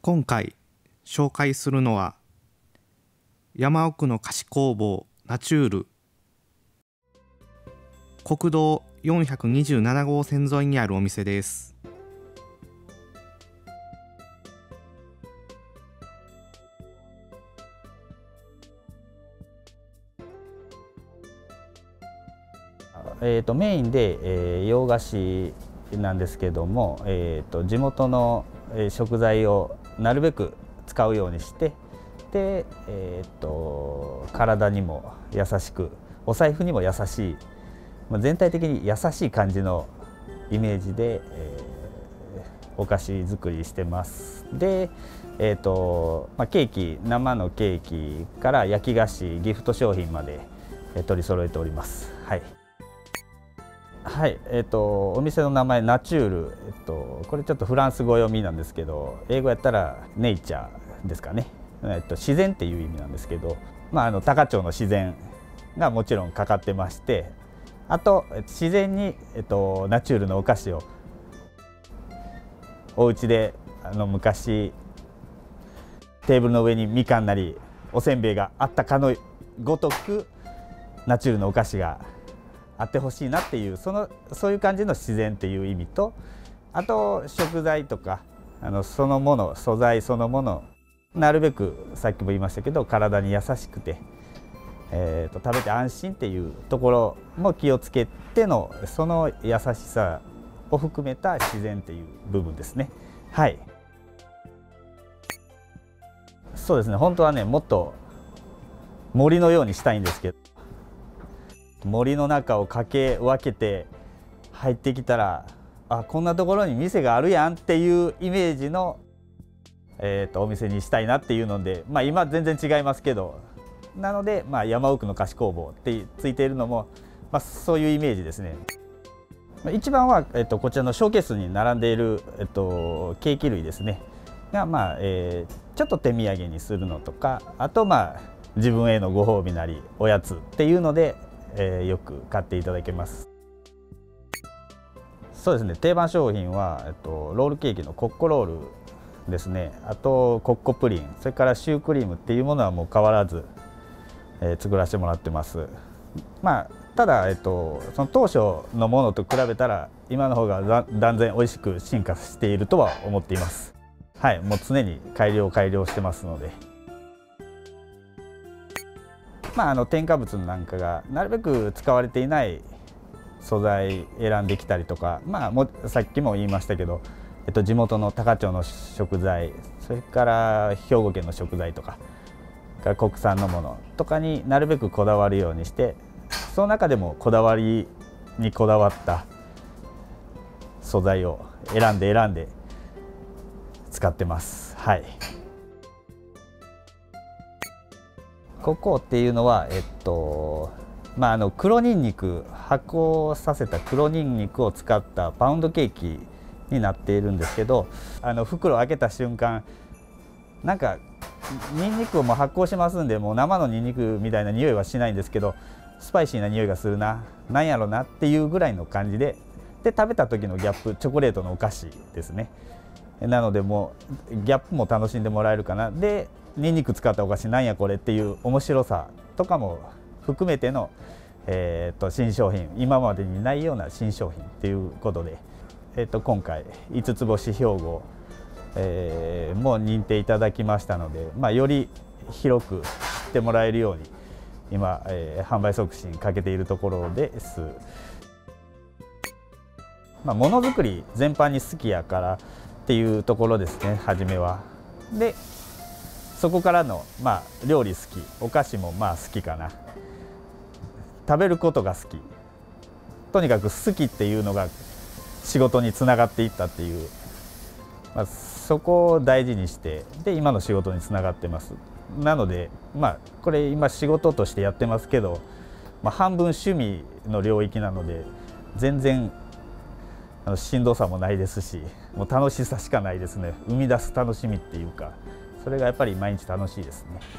今回紹介するのは山奥の菓子工房ナチュール。国道427号線沿いにあるお店です。 メインで、洋菓子なんですけども、地元の食材をなるべく使うようにして、で、体にも優しく、お財布にも優しい、全体的に優しい感じのイメージで、お菓子作りしてます。で、ケーキ、生のケーキから焼き菓子、ギフト商品まで取り揃えております。はい。はい、お店の名前ナチュール、これちょっとフランス語読みなんですけど、英語やったらネイチャーですかね。自然っていう意味なんですけど、高千穂の自然がもちろんかかってまして、あと自然に、ナチュールのお菓子をお家で昔テーブルの上にみかんなりおせんべいがあったかのごとくナチュールのお菓子があってほしいなっていうそういう感じの自然っていう意味と、あと食材とかそのもの、素材そのもの、なるべくさっきも言いましたけど体に優しくて、食べて安心っていうところも気をつけてのその優しさを含めた自然っていう部分ですね。はい。そうですね。本当はね、もっと森のようにしたいんですけど、森の中を駆け分けて入ってきたら、あ、こんなところに店があるやんっていうイメージの、お店にしたいなっていうので、今全然違いますけど、なので、山奥の菓子工房ってついているのも、そういうイメージですね。一番は、こちらのショーケースに並んでいる、ケーキ類ですねが、ちょっと手土産にするのとか、あと自分へのご褒美なりおやつっていうので、よく買っていただけます。そうですね、定番商品は、ロールケーキのコッコロールですね、あとコッコプリン、それからシュークリームっていうものはもう変わらず、作らせてもらってます。ただ、その当初のものと比べたら今の方が断然美味しく進化しているとは思っています。はい、もう常に改良してますので。添加物なんかがなるべく使われていない素材選んできたりとか、さっきも言いましたけど、地元の高千穂の食材、それから兵庫県の食材とか国産のものとかになるべくこだわるようにして、その中でもこだわりにこだわった素材を選んで使ってます。はい。ココアっていうのは、黒ニンニク、発酵させた黒ニンニクを使ったパウンドケーキになっているんですけど、袋を開けた瞬間、なんかニンニクをもう発酵しますんで、もう生のニンニクみたいな匂いはしないんですけど、スパイシーな匂いがするな、なんやろなっていうぐらいの感じで、食べた時のギャップ、チョコレートのお菓子ですね。なのでもうギャップも楽しんでもらえるかな。で、ニンニク使ったお菓子なんやこれっていう面白さとかも含めての、新商品、今までにないような新商品っていうことで、今回5つ星標語、も認定いただきましたので、より広く知ってもらえるように今、販売促進かけているところです。ものづくり全般に好きやからっていうところですね、初めは。でそこからの、料理好き、お菓子も好きかな、食べることが好き、とにかく好きっていうのが仕事につながっていったっていう、そこを大事にしてで今の仕事につながってます。なのでこれ今仕事としてやってますけど、半分趣味の領域なので全然しんどさもないですし、もう楽しさしかないですね。生み出す楽しみっていうか、それがやっぱり毎日楽しいですね。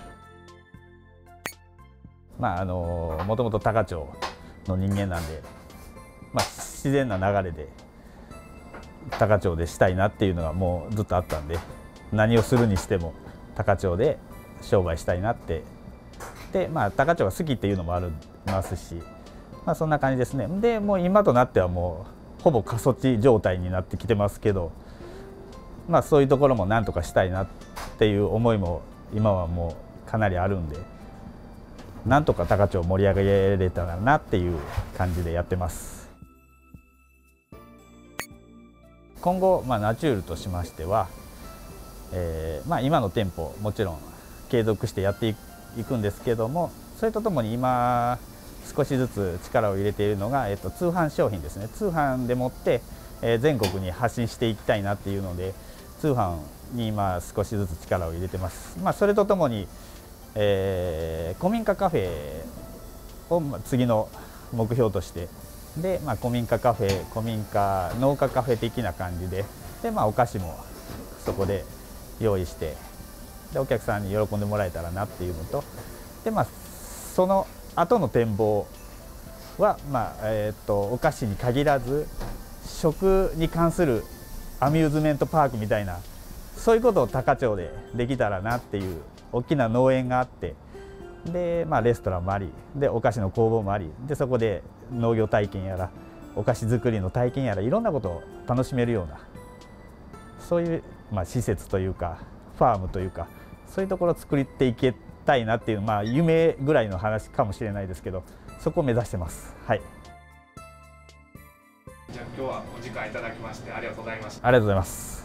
もともと高千穂の人間なんで、自然な流れで高千穂でしたいなっていうのがもうずっとあったんで、 何をするにしても高千穂で商売したいなって。で高千穂が好きっていうのもありますし、そんな感じですね。でもう今となってはもうほぼ過疎地状態になってきてますけど、そういうところもなんとかしたいなっていう思いも今はもうかなりあるんで、なんとか高千穂を盛り上げれたらなっていう感じでやってます。今後、ナチュールとしましては、今の店舗もちろん継続してやっていくんですけども、それとともに今少しずつ力を入れているのが、通販商品ですね。通販でもって、全国に発信していきたいなっていうので、通販に今少しずつ力を入れてます。それとともに、古民家カフェを次の目標として、で、古民家カフェ、古民家農家カフェ的な感じで、お菓子もそこで用意して、でお客さんに喜んでもらえたらなっていうのと、でその後の展望は、お菓子に限らず食に関するアミューズメントパークみたいな、そういうことを高千穂でできたらなっていう。大きな農園があって、で、レストランもあり、でお菓子の工房もあり、でそこで農業体験やらお菓子作りの体験やらいろんなことを楽しめるような、そういう、施設というかファームというか、そういうところを作っていきたいなっていう、夢ぐらいの話かもしれないですけど、そこを目指してます。はい。 じゃあ今日はお時間いただきましてありがとうございました。 ありがとうございます。